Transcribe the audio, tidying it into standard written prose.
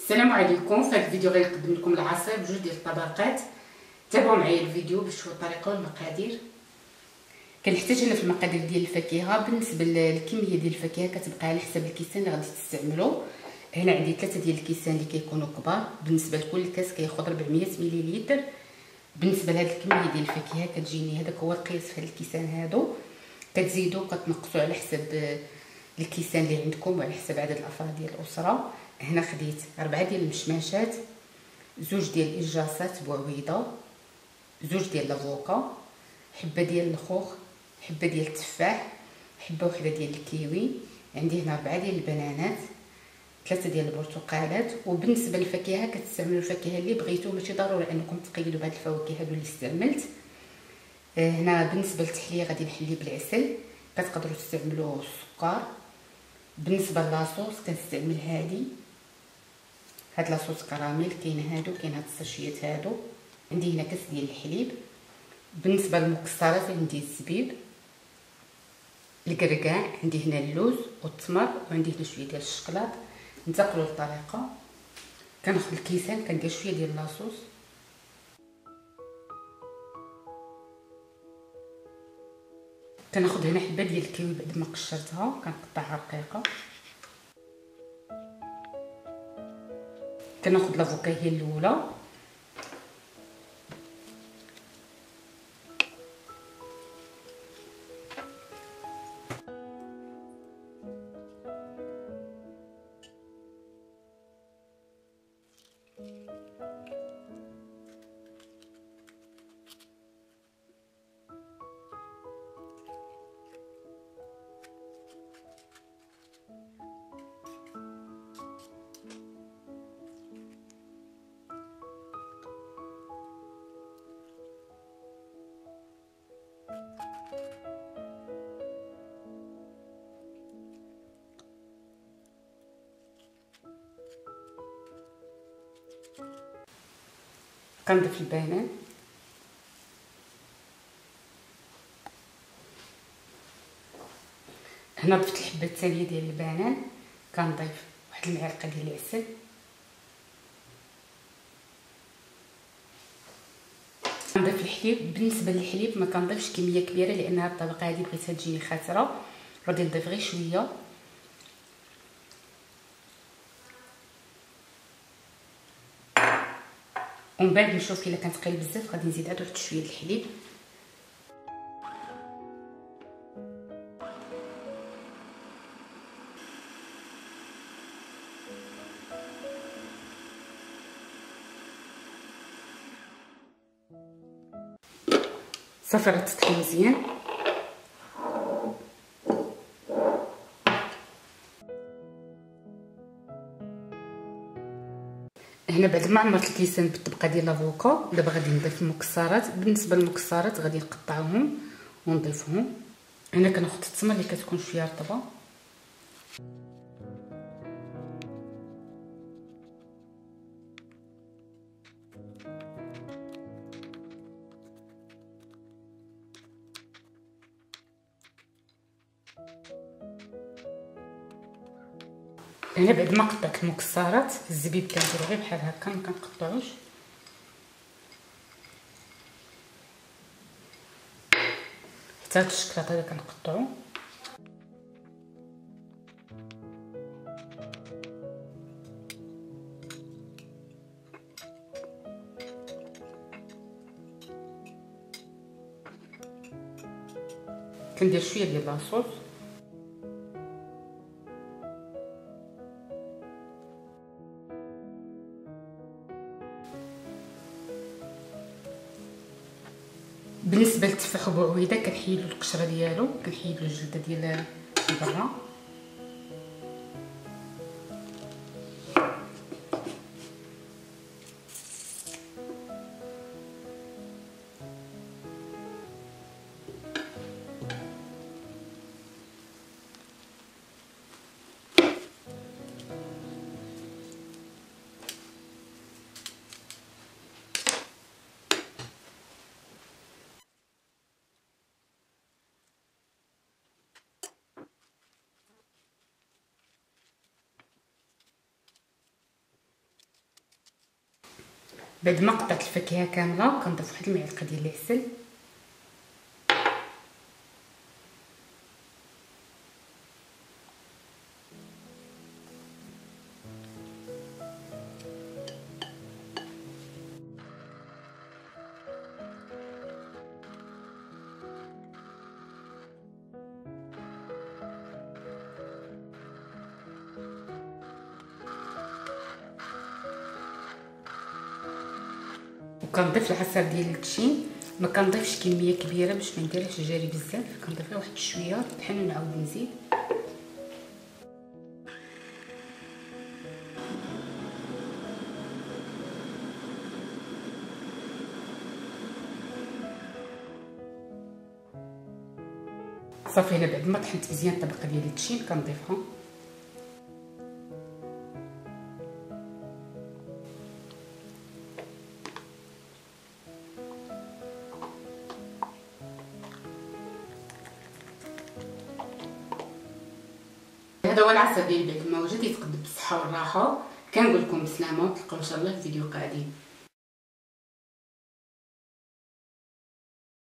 السلام عليكم. في هذا الفيديو غنقدم لكم العصير بجوج ديال الطبقات. تابعوا معايا الفيديو باش تشوفوا الطريقه والمقادير. كنحتاج هنا في المقادير ديال الفاكهه. بالنسبه للكميه ديال الفاكهه كتبقى على حسب الكيسان اللي غادي تستعملوا. هنا عندي 3 ديال الكيسان اللي كيكونوا كبار. بالنسبه لكل كاس كياخذ 400 مليلتر. بالنسبه لهاد الكميه ديال الفاكهه كتجيني هذاك هو القياس في هاد الكيسان هادو. كتزيدوا كتنقصوا على حسب الكيسان اللي عندكم وعلى حسب عدد الافراد ديال الاسره. هنا خديت 4 ديال المشماشات، 2 ديال الإجاصات بوعويضه، 2 ديال لافوكا، حبه ديال الخوخ، حبه ديال التفاح، حبه وحده ديال الكيوي. عندي هنا 4 ديال البنانات، 3 ديال البرتقالات. وبالنسبه للفاكهه كتستعملوا الفاكهه اللي بغيتو، ماشي ضروري انكم تقيدوا بهاد الفواكه هادو اللي استعملت. هنا بالنسبه للتحليه غادي نحلي بالعسل، كتقدروا تستعملوا السكر. بالنسبه لاصوص كنستعمل هاد لاصوص كراميل. كاين هادو، كاين هاد الساشيات هادو. عندي هنا كاس ديال الحليب. بالنسبه للمكسرات عندي الزبيب، الكركاع، عندي هنا اللوز والتمر، وعندي هنا شويه ديال الشكلاط. ننتقلوا للطريقه. كناخذ الكيسان كندير شويه ديال لاصوص، كناخذ هنا حبه ديال الكيوي بعد ما قشرتها كنقطعها رقيقه. كناخذ لافوكا هي الاولى، كنضيف البنان، هنا ضفت الحبه الثانيه ديال البنان. كنضيف واحد المعلقه ديال العسل، كنضيف الحليب. بالنسبه للحليب ما كنضيفش كميه كبيره لان هاد الطبقه هادي بغيتها تجيني خاسره، غادي نضيف غير شويه. ومن بعد نشوف الا كانت ثقيل بزاف غادي نزيد عاد واحد شويه الحليب. صافي راه تطحن مزيان. هنا بعد ما عمرت الكيسان بالطبقه ديال لافوكا، دابا غادي نضيف المكسرات. بالنسبه للمكسرات غادي نقطعوهم ونضيفهم. هنا كناخذ التمر اللي كتكون شويه رطبه، هنا بعد ما قطعت المكسرات الزبيب كنديرو غير بحال هكا، ما كنقطعوش. حتى هاد الشكلاط هذا كنقطعو. كندير شويه ديال لاصوص، بالنسبه للتفاح بوعويده كنحيدو القشره ديالو، كنحيدو الجلده ديال برا. بعد ما قطعت الفاكهه كامله كنضيف واحد المعلقه ديال العسل، وكنضيف العصير ديال التشين. ما كنضيفش كميه كبيره باش ما نديرهاش جاري بزاف، كنضيف غير واحد شويه بحال نعاود نزيد. صافي هنا بعد ما طحنت مزيان الطبقه ديال التشين كنضيفها. هذا هو العصير ديال بعد ما وجد، يتقدم بالصحه والراحه. كنقول لكم بسلامه، نتلاقاو ان شاء الله في فيديو قادم.